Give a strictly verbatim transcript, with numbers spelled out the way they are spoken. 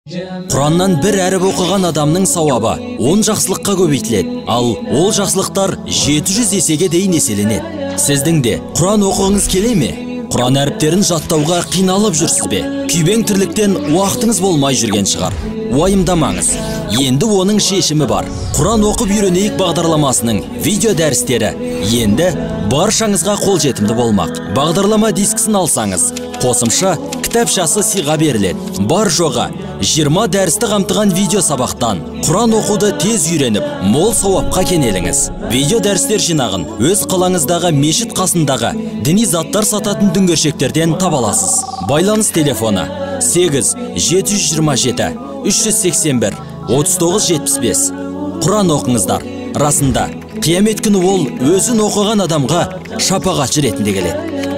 Құраннан бір әріп оқыған адамның сауабы он жақсылыққа көбейтіледі, ал ол жақсылықтар жеті жүз есеге дейін еселенеді. Сіздің де Құран оқығыңыз келе ме? Құран әріптерін жаттауға қиналып жүрсіз бе? Күйбең тірліктен уақытыңыз болмай жүрген шығар. Уайымдамаңыз. Енді оның шешімі бар. Құран оқып үйренейік бағдарламасының видео дәрістері енді баршаңызға қолжетімді болмақ. Бағдарлама дискісін алсаңыз, қосымша кітапшасы сыйға беріледі. Бар жоғы жиырма дәрісті қамтыған видео сабақтан Құран оқуды тез үйреніп, мол сауапқа кенеліңіз. Видео дәрістер жинағын өз қалаңыздағы мешіт қасындағы діни заттар сататын дүңгершектерден таба аласыз. Байланыс телефоны сегіз жеті жүз жиырма жеті үш жүз сексен бір отыз тоғыз жетпіс бес. Құран оқыңыздар. Расында, қиямет күні ол өзін оқыған адамға шапағатшы ретінде келеді.